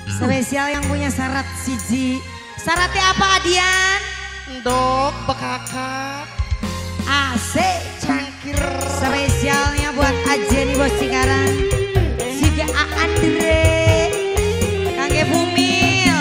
Spesial yang punya syarat siji. Syaratnya apa Adian? Ndok bekakak. Asik. Cangkir. Spesialnya buat Ajen nih bos Cikarang. Juga A Andre. Kangge Bumil.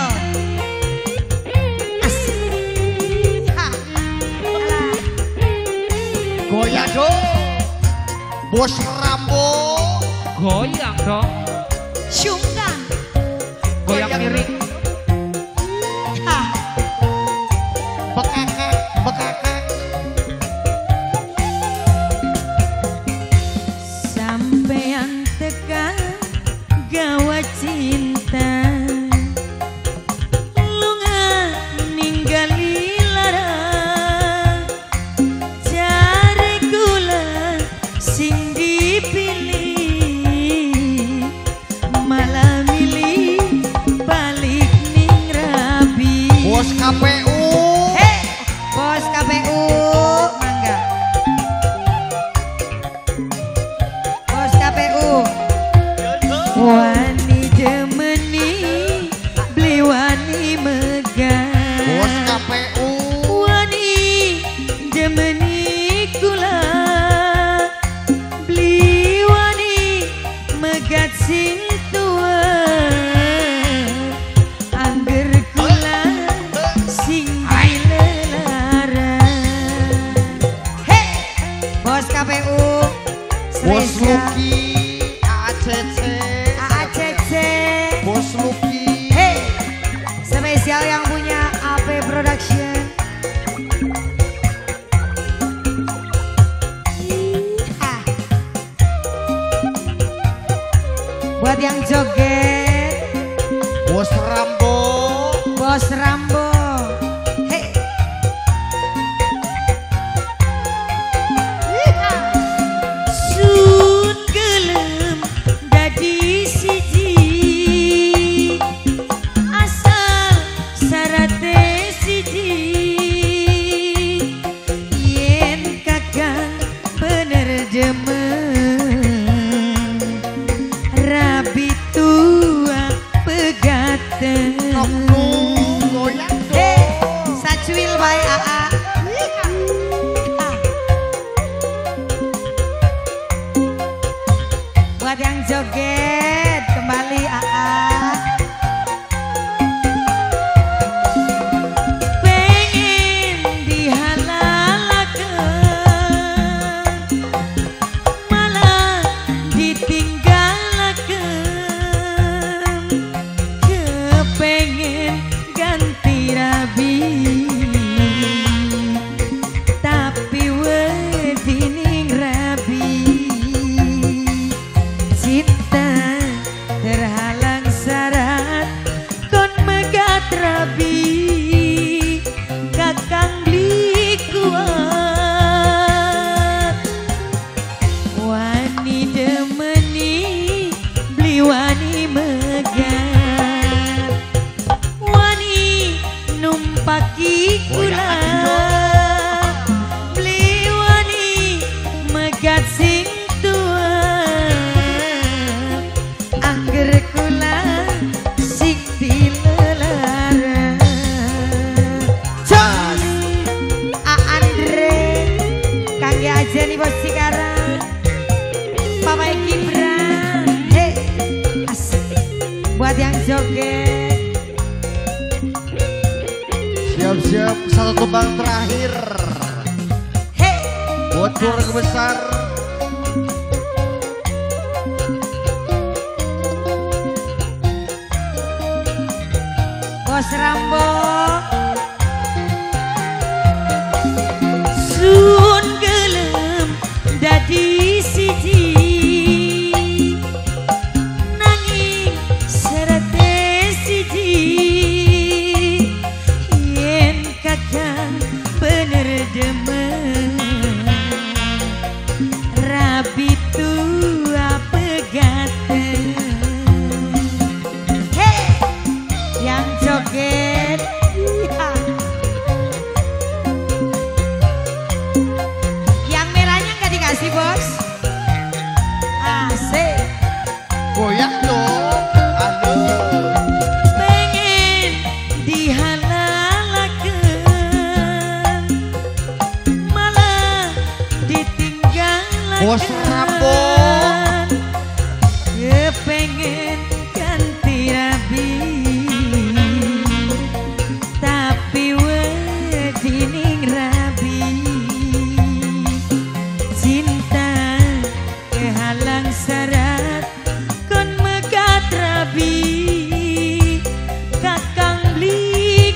Asik. Ha. Alah. Goyang dong. Bos Rambo. Goyang dong. Syungkang. Goyang miring. Ha. Bekakak. Bekakak. Sampean tekan gawa cinta lunga ninggali lara jare kula sing dipilih malah milih balik ning rabi. Bos KPU. Hei bos KPU mangga bos KPU. Wani demeni beli wani megah. Bos KPU. Wani demeni kula beli wani megat sing tua. Angger kula sing dilelara. Hei bos KPU Bos spesial. Luki. ACC. AACC. Bos Luki. Hey, spesial yang punya AP Production. Ah. Buat yang joget, Bos Rambo. Bos Rambo. Hey. Sun gelem dadi siji. Asal sarate siji. Yen kakang bener demen rabi tua pegaten. Goyang Hey, dong. sacuil bae AA. Ah. Buat yang joget kembali AA. Pengen dihalalakeun malah ditinggalakeun. Kepengen ganti rabi tapi wedi ning rabi. Cinta terhalang syarat kon megat rabi. Kakang beli kuat wani demeni beli wani megat. Wani numpaki kula beli wani megat sing tua. Angger kula sing dilelara. Jos A Andre kangge aja nih bos Cikarang. Papa Gibran. Hey, asik. Buat yang joget. Siap-siap satu tumbang terakhir. Hey, Buat keluarga besar. bos Rambo. Sun gelem dadi siji. Nanging serate siji. Yen kakang bener demen rabi tua pegaten. Hey, yang joget. Ya. Yang merahnya nggak dikasih bos. Asik. Goyang dong. Aduh. Bos Rambo. Pengen ganti rabi, tapi wedining rabi. Cinta kehalang syarat, kon megat rabi. Kakang beli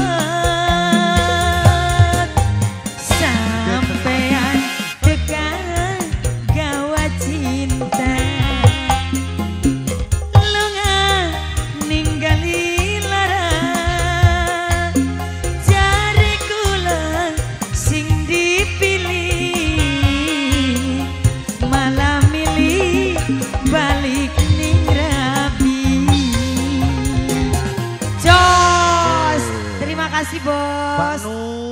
kuat, sampean tekan gawa cinta. Balik ning rabi. Jos, terima kasih bos.